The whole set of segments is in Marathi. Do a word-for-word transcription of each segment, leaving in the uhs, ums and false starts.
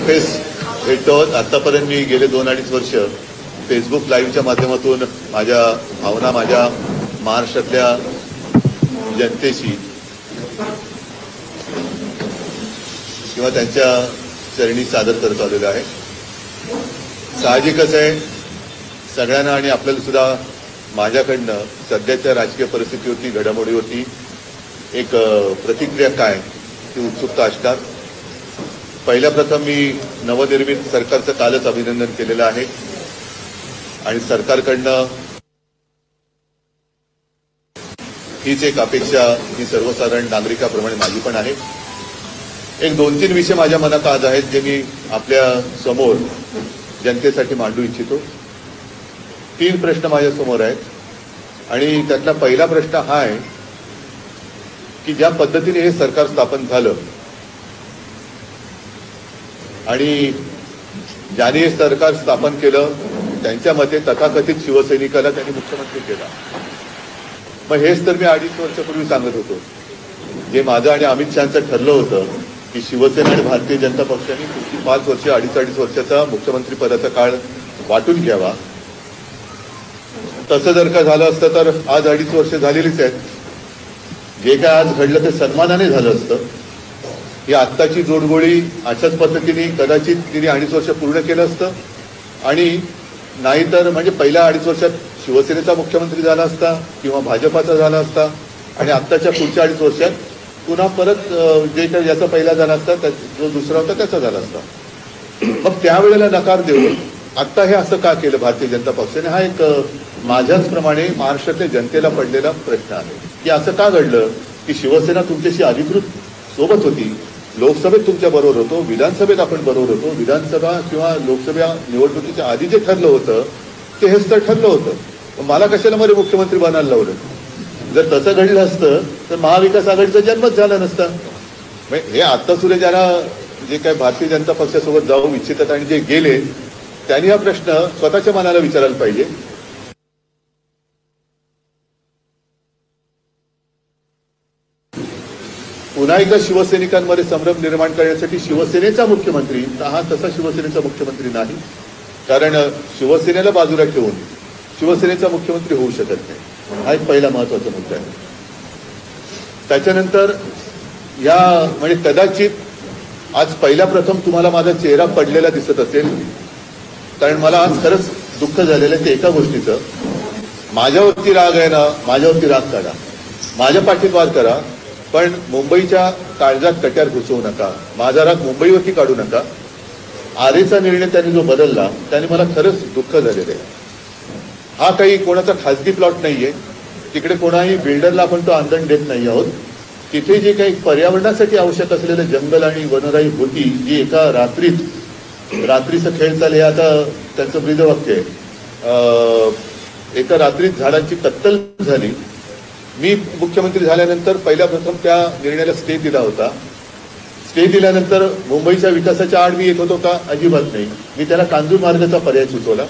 फेस भेटतो. आतापर्यंत मी गेले दोन अडीच वर्ष फेसबुक लाईव्हच्या माध्यमातून माझ्या भावना माझ्या महाराष्ट्रातल्या जनतेशी किंवा त्यांच्या चरणी सादर करत आलेलो आहे. साहजिकच आहे सगळ्यांना आणि आपल्याला सुद्धा माझ्याकडनं सध्याच्या राजकीय परिस्थितीवरती घडामोडीवरती एक प्रतिक्रिया काय ती उत्सुकता असणार. पहिल्या प्रथम मी नवनिर्मित सरकारचं कालच अभिनंदन केलेलं आहे आणि सरकारकडनं हीच एक अपेक्षा ही सर्वसाधारण नागरिकाप्रमाणे माझी पण आहे. एक दोन तीन विषय माझ्या मनात आज आहेत जे मी आपल्या समोर जनतेसाठी मांडू इच्छितो. तीन प्रश्न माझ्या समोर आहेत आणि त्यातला पहिला प्रश्न हा आहे की ज्या पद्धतीने हे सरकार स्थापन झालं आणि ज्याने हे सरकार स्थापन केलं त्यांच्या मते तथाकथित शिवसैनिकाला त्यांनी मुख्यमंत्री केला. मग हेच तर मी अडीच वर्षापूर्वी सांगत होतो. जे माझं आणि अमित शहाचं ठरलं होतं की शिवसेना आणि भारतीय जनता पक्षाने पुढची पाच वर्ष अडीच अडीच वर्षाचा मुख्यमंत्री पदाचा काळ वाटून घ्यावा. तसं जर का झालं असतं तर आज अडीच वर्ष झालेलीच आहेत. जे काय आज घडलं ते सन्मानाने झालं असतं. ही आत्ताची जोडगोळी अशाच पद्धतीने कदाचित तिने अडीच वर्ष पूर्ण केलं असतं आणि नाहीतर म्हणजे पहिल्या अडीच वर्षात शिवसेनेचा मुख्यमंत्री झाला असता किंवा भाजपाचा झाला असता आणि आत्ताच्या पुढच्या अडीच वर्षात पुन्हा परत जे काही याचा पहिला झाला असता जो दुसरा होता त्याचा झाला असता. मग त्यावेळेला नकार देऊन आत्ता हे असं का केलं भारतीय जनता पक्षाने हा एक माझ्याच प्रमाणे महाराष्ट्रातल्या जनतेला पडलेला प्रश्न आहे की असं का घडलं की शिवसेना तुमच्याशी अधिकृत सोबत होती. लोकसभेत तुमच्या बरोबर होतो, विधानसभेत आपण बरोबर होतो. विधानसभा किंवा लोकसभा निवडणुकीच्या आधी जे ठरलं होतं ते हेच तर ठरलं होतं. मला कशाला मध्ये मुख्यमंत्री बनायला लावलं. जर तसं घडलं असतं तर महाविकास आघाडीचा जन्मच झाला नसता. हे आत्ता सुद्धा ज्यांना जे काही भारतीय जनता पक्षासोबत जाऊ इच्छितात आणि जे गेले त्यांनी हा प्रश्न स्वतःच्या मनाला विचारायला पाहिजे. पुन्हा एकदा शिवसैनिकांमध्ये संभ्रम निर्माण करण्यासाठी शिवसेनेचा मुख्यमंत्री हा तसा शिवसेनेचा मुख्यमंत्री नाही. कारण शिवसेनेला बाजूला ठेवून शिवसेनेचा मुख्यमंत्री होऊ शकत नाही. हा एक पहिला महत्वाचा मुद्दा आहे. त्याच्यानंतर या म्हणजे कदाचित आज पहिल्या प्रथम तुम्हाला माझा चेहरा पडलेला दिसत असेल कारण मला आज खरंच दुःख झालेलं आहे ते एका गोष्टीचं. माझ्यावरती राग आहे ना, माझ्यावरती राग काढा, माझ्या पाठीत वाद करा, पण मुंबईच्या काळजात कट्यार घुसवू नका. माझा राग मुंबईवरती काढू नका. आरेचा निर्णय त्यांनी जो बदलला त्याने मला खरंच दुःख झालेलं आहे. हा काही कोणाचा खासगी प्लॉट नाहीये. तिकडे कोणाही बिल्डरला आपण तो आंदण देत नाही आहोत. तिथे जे काही पर्यावरणासाठी आवश्यक असलेलं जंगल आणि वनराई होती जी एका रात्रीत रात्रीचं खेळ चालले आता त्यांचं ब्रीदवाक्य आहे. एका रात्रीत झाडांची कत्तल झाली. मी मुख्यमंत्री झाल्यानंतर पहिल्या प्रथम त्या निर्णयाला स्टे दिला होता. स्टे दिल्यानंतर मुंबईच्या विकासाच्या आड मी येत होतो का? अजिबात नाही. मी त्याला कांजूर मार्गाचा पर्याय सुचवला.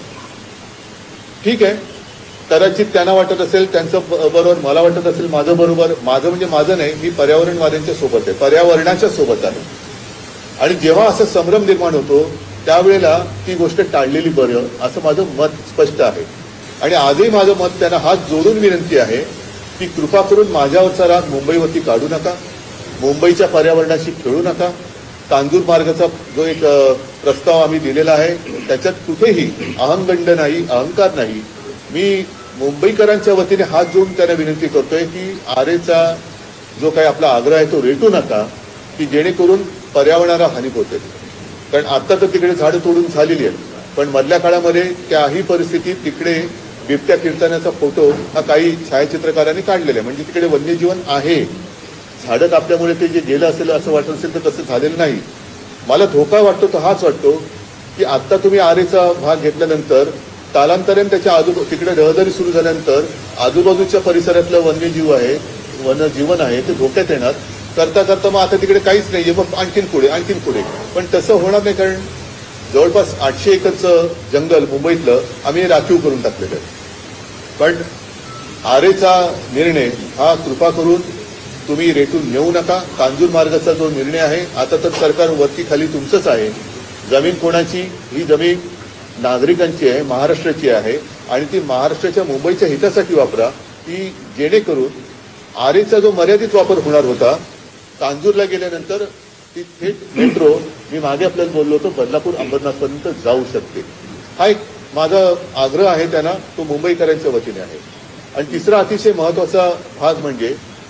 ठीक आहे, कदाचित त्यांना वाटत असेल त्यांचं बरोबर, मला वाटत असेल माझं बरोबर. माझं म्हणजे माझं नाही, मी पर्यावरणवाद्यांच्या सोबत आहे, पर्यावरणाच्या सोबत आहे. आणि जेव्हा असं संभ्रम निर्माण होतो त्यावेळेला ती गोष्ट टाळलेली बरं असं माझं मत स्पष्ट आहे. आणि आजही माझं मत त्यांना हात जोडून विनंती आहे की कृपा करून माझ्यावरचा राग मुंबईवरती काढू नका, मुंबईच्या पर्यावरणाशी खेळू नका. कांजूर मार्गाचा जो एक प्रस्ताव आम्ही दिलेला आहे त्याच्यात कुठेही अहंगंड नाही, अहंकार नाही. मी मुंबईकरांच्या वतीने हात जोडून त्यांना विनंती करतोय की आरेचा जो काही आपला आग्रह आहे तो रेटू नका की जेणेकरून पर्यावरणाला हानी होते. कारण आता तर तिकडे झाडं तोडून झालेली आहेत पण मधल्या काळामध्ये त्याही परिस्थितीत तिकडे बिबट्या कीर्तनाचा फोटो हा काही छायाचित्रकारांनी काढलेला आहे. म्हणजे तिकडे वन्यजीवन आहे. झाडं कापल्यामुळे ते जे गेलं असेल असं वाटत असेल तर तसं झालेलं नाही. मला धोका वाटतो तो हाच वाटतो की आता तुम्ही आरेचा भाग घेतल्यानंतर कालांतराने त्याच्या आजू तिकडे रहदारी सुरू झाल्यानंतर आजूबाजूच्या परिसरातलं वन्यजीव आहे, वनजीवन आहे ते धोक्यात येणार. करता करता मग आता तिकडे काहीच नाहीये, मग आणखीन पुढे आणखीन पुढे. पण तसं होणार नाही कारण जवळपास आठशे एकरचं जंगल मुंबईतलं आम्ही राखीव करून टाकलेलं आहे. पण आरेचा निर्णय हा कृपा करून तुम्ही रेटून घेऊ नका. कांजूर मार्गाचा जो निर्णय आहे आता तर सरकार वरती खाली तुमचंच आहे. जमीन कोणाची? ही जमीन नागरिकांची आहे, महाराष्ट्राची आहे आणि ती महाराष्ट्राच्या मुंबईच्या हितासाठी वापरा, की जेणेकरून आरेचा जो मर्यादित वापर होणार होता, तांजूरला गेल्यानंतर ती थेट मेट्रो, मी मागे आपल्याला बोललो होतो, बदलापूर अंबरनाथपर्यंत जाऊ शकते. हा एक माझा आग्रह आहे त्यांना, तो मुंबईकरांच्या वतीने आहे. आणि तिसरा अतिशय महत्वाचा भाग म्हणजे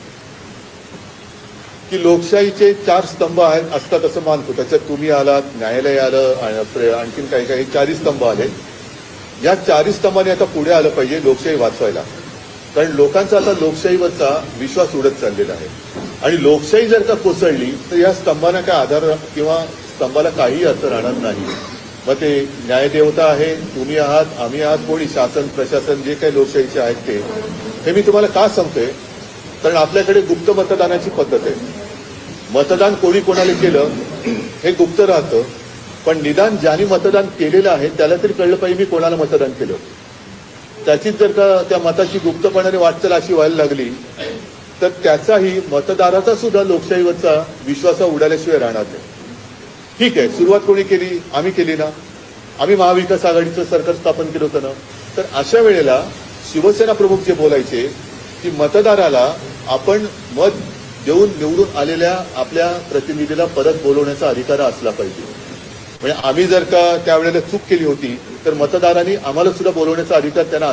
की लोकशाहीचे चार स्तंभ आहेत असतात असं मानतो. त्याच्यात तुम्ही आलात, न्यायालय आलं, आणखीन काही काही चारही स्तंभ आले. या चारही स्तंभाने आता पुढे आलं पाहिजे लोकशाही वाचवायला, कारण लोकांचा आता लोकशाहीवरचा विश्वास उडत चाललेला आहे. आणि लोकशाही जर का कोसळली तर या स्तंभांना काय आधार किंवा स्तंभाला काही अर्थ राहणार नाही. मग ते न्यायदेवता आहे, तुम्ही आहात, आम्ही आहात, कोणी शासन प्रशासन जे काही लोकशाहीचे आहेत ते. हे मी तुम्हाला का सांगतोय, कारण आपल्याकडे गुप्त मतदानाची पद्धत आहे. मतदान कोणी कोणाला केलं हे गुप्त राहतं, पण निदान ज्यांनी मतदान केलेलं आहे त्याला तरी कळलं पाहिजे मी कोणाला मतदान केलं. त्याचीच जर का त्या मताची गुप्तपणाने वाटचाल अशी व्हायला लागली तर त्याचाही मतदाराचा सुद्धा लोकशाहीवरचा विश्वास उडाल्याशिवाय राहणार नाही. ठीक आहे, सुरुवात कोणी केली? आम्ही केली ना. आम्ही महाविकास आघाडीचं सरकार स्थापन केलं होतं ना. तर अशा वेळेला शिवसेना प्रमुख जे बोलायचे की मतदाराला आपण मत देऊन निवडून आलेल्या आपल्या प्रतिनिधीला परत बोलवण्याचा अधिकार असला पाहिजे. म्हणजे आम्ही जर का त्यावेळेला चूक केली होती तर मतदारांनी आम्हाला सुद्धा बोलवण्याचा अधिकार त्यांना.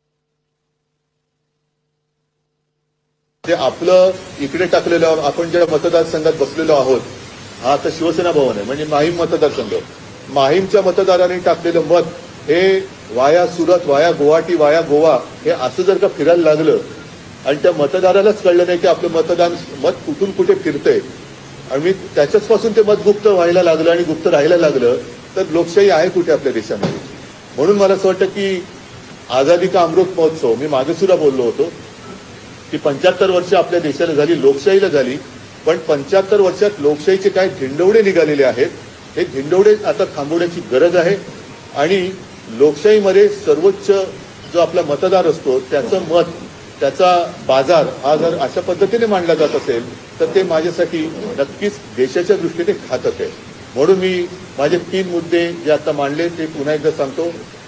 ते आपलं इकडे टाकलेलं, आपण ज्या मतदारसंघात बसलेलो आहोत, हा आता शिवसेना भवन आहे म्हणजे माहीम मतदारसंघ, माहीमच्या मतदारांनी टाकलेलं मत हे वाया सुरत, वाया गुवाहाटी, वाया गोवा हे असं जर का फिरायला लागलं आणि त्या मतदारालाच कळलं नाही की आपलं मतदान मत कुठून कुठे फिरतंय आणि त्याच्याच पासून ते मत गुप्त व्हायला लागलं आणि गुप्त राहायला लागलं तर लोकशाही आहे कुठे आपल्या देशामध्ये. म्हणून मला असं वाटतं की आझादी का अमृत महोत्सव, मी मागे सुद्धा बोललो होतो की पंच्याहत्तर वर्ष आपल्या देशाला झाली, लोकशाहीला झाली, पण पंच्याहत्तर वर्षात लोकशाहीचे काय धिंडवडे निघालेले आहेत, हे धिंडवडे आता थांबवण्याची गरज आहे. आणि लोकशाहीमध्ये सर्वोच्च जो आपला मतदार असतो त्याचं मत, त्याचा बाजार हा जर अशा पद्धतीने मांडला जात असेल तर ते माझ्यासाठी नक्कीच देशाच्या दृष्टीने घातक आहे. म्हणून मी माझे तीन मुद्दे जे आता मांडले ते पुन्हा एकदा सांगतो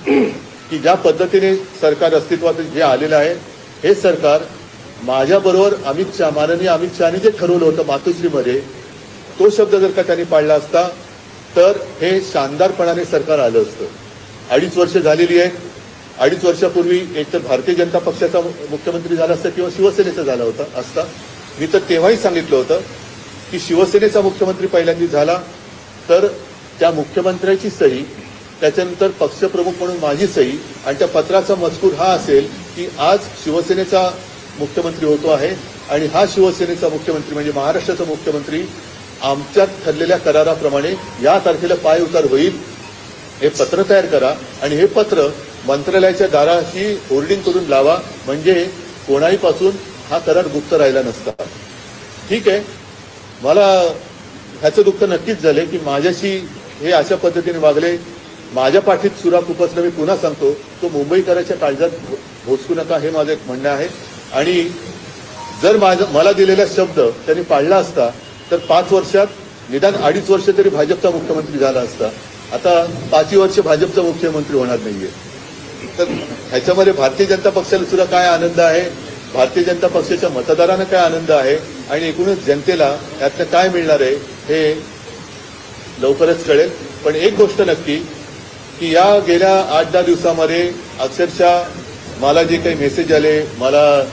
की ज्या पद्धतीने सरकार अस्तित्वात जे आलेलं आहे, हे सरकार माझ्याबरोबर अमित शहा, माननीय अमित शहानी जे ठरवलं होतं मातोश्रीमध्ये, तो शब्द जर का त्यांनी पाळला असता तर हे शानदारपणाने सरकार आलं असतं. अडीच वर्ष झालेली आहेत. अडीच वर्षापूर्वी एक तर भारतीय जनता पक्षाचा मुख्यमंत्री झाला असता किंवा शिवसेनेचा झाला होता असता. मी तर तेव्हाही सांगितलं होतं की शिवसेनेचा मुख्यमंत्री पहिल्यांदा झाला तर त्या मुख्यमंत्र्याची सही, त्याच्यानंतर पक्षप्रमुख म्हणून माझी सही आणि त्या पत्राचा मजकूर हा असेल की आज शिवसेनेचा मुख्यमंत्री होतो आहे आणि हा शिवसेनेचा मुख्यमंत्री म्हणजे महाराष्ट्राचा मुख्यमंत्री आमच्यात ठरलेल्या कराराप्रमाणे या तारखेला पाय उतार होईल, हे पत्र तयार करा आणि हे पत्र मंत्रालयाच्या दाराशी होर्डिंग करून लावा, म्हणजे कोणाहीपासून हा करार गुप्त राहिला नसता. ठीक आहे, मला ह्याचं दुःख नक्कीच झाले की माझ्याशी हे अशा पद्धतीने वागले. माझ्या पाठीत सुरा खुपसणं, मी पुन्हा सांगतो, तो मुंबईकरांच्या काळजात भोसकू नका, हे माझं एक म्हणणं आहे. आणि जर माझा मला दिलेला शब्द त्यांनी पाळला असता तर पाच वर्षात निदान अडीच वर्ष तरी भाजपचा मुख्यमंत्री झाला असता. आता पाचही वर्ष भाजपचा मुख्यमंत्री होणार नाहीये. तर ह्याच्यामध्ये भारतीय जनता पक्षाला सुद्धा काय आनंद आहे, भारतीय जनता पक्षाच्या मतदारांना काय आनंद आहे आणि एकूणच जनतेला त्यातनं काय मिळणार आहे हे लवकरच कळेल. पण एक गोष्ट नक्की की या गेल्या आठ दहा दिवसामध्ये अक्षरशः मला जे काही मेसेज आले, मला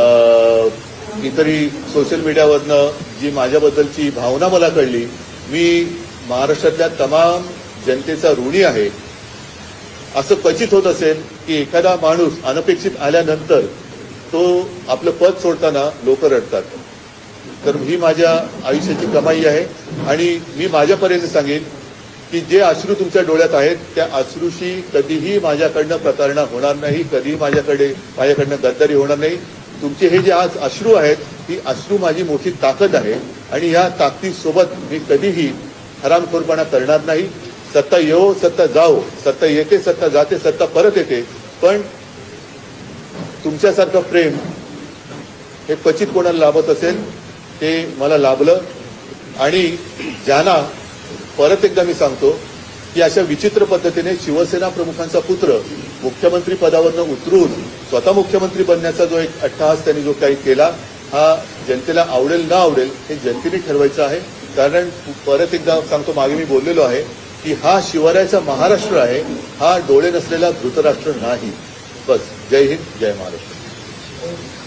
इतरही सोशल मीडियावरनं जी माझ्याबद्दलची भावना मला कळली, मी महाराष्ट्रातल्या तमाम जनतेचा ऋणी आहे. असं क्वचित होत असेल की एखादा माणूस अनपेक्षित आल्यानंतर तो आपलं पद सोडताना लोक रडतात. तर ही माझ्या आयुष्याची कमाई आहे आणि मी माझ्यापर्यंत सांगेन की जे अश्रू तुमच्या डोळ्यात आहेत त्या अश्रूशी कधीही माझ्याकडनं प्रतारणा होणार नाही, कधीही माझ्याकडे माझ्याकडनं गद्दारी होणार नाही. तुमचे हे जे आज अश्रू आहेत, ही अश्रू माझी मोठी ताकद आहे आणि या ताकदीसोबत मी कधीही हरामखोरपणा करणार नाही. सत्ता येवो सत्ता जाओ, सत्ता येते सत्ता जाते, सत्ता परत येते, पण तुमच्यासारखं प्रेम हे क्वचित कोणाला लाभत असेल ते मला लाभलं. आणि ज्यांना परत एकदा मी सांगतो की अशा विचित्र पद्धतीने शिवसेना प्रमुखांचा पुत्र मुख्यमंत्री पदावरनं उतरून स्वतः मुख्यमंत्री बनण्याचा जो एक अट्टहास त्यांनी जो काही केला, हा जनतेला आवडेल न आवडेल हे जनतेने ठरवायचं आहे. कारण परत एकदा सांगतो, मागे मी बोललेलो आहे की हा शिवरायाचा महाराष्ट्र आहे, हा डोळे नसलेला धृतराष्ट्र नाही. बस. जय हिंद, जय महाराष्ट्र.